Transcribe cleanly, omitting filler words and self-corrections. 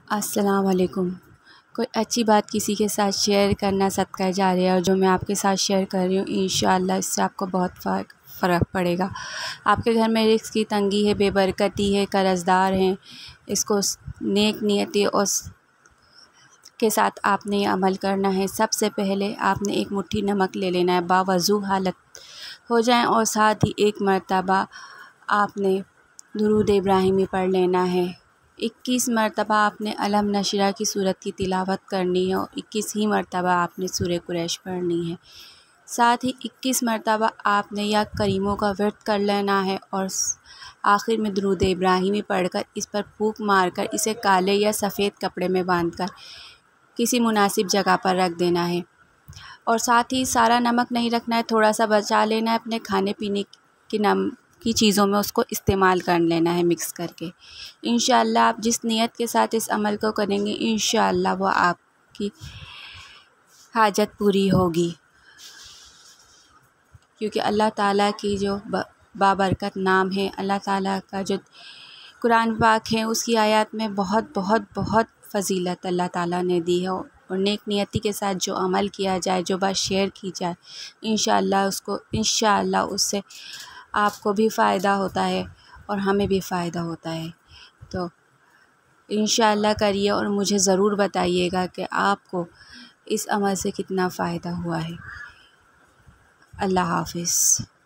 अस्सलाम वालेकुम। कोई अच्छी बात किसी के साथ शेयर करना सदका जारिया है, और जो मैं आपके साथ शेयर कर रही हूँ इंशाअल्लाह इससे आपको बहुत फ़र्क पड़ेगा। आपके घर में रिज़्क़ की तंगी है, बेबरकती है, कर्ज़दार हैं, इसको नेक नियति और के साथ आपने ये अमल करना है। सबसे पहले आपने एक मुट्ठी नमक ले लेना है, बावज़ू हालत हो जाए, और साथ ही एक मरतबा आपने दुरूद इब्राहिमी पढ़ लेना है। 21 मरतबा आपने अलम नशरा की सूरत की तिलावत करनी है, और 21 ही मरतबा आपने सूरह कुरैश पढ़नी है। साथ ही 21 मरतबा आपने या करीमों का व्रत कर लेना है, और आखिर में दुरूद इब्राहिमी पढ़कर इस पर फूंक मारकर इसे काले या सफ़ेद कपड़े में बांधकर किसी मुनासिब जगह पर रख देना है। और साथ ही सारा नमक नहीं रखना है, थोड़ा सा बचा लेना है, अपने खाने पीने की चीज़ों में उसको इस्तेमाल कर लेना है मिक्स करके। इंशाअल्लाह आप जिस नियत के साथ इस अमल को करेंगे इंशाअल्लाह वो आपकी हाजत पूरी होगी, क्योंकि अल्लाह ताला की जो बाबरकत नाम है, अल्लाह ताला का जो कुरान पाक है उसकी आयत में बहुत बहुत बहुत फ़जीलत अल्लाह ताला ने दी है। और नेक नियति के साथ जो अमल किया जाए, जो बात शेयर की जाए, इंशाअल्लाह उससे आपको भी फ़ायदा होता है और हमें भी फ़ायदा होता है। तो इंशाअल्लाह करिए और मुझे ज़रूर बताइएगा कि आपको इस अमल से कितना फ़ायदा हुआ है। अल्लाह हाफ़िज़।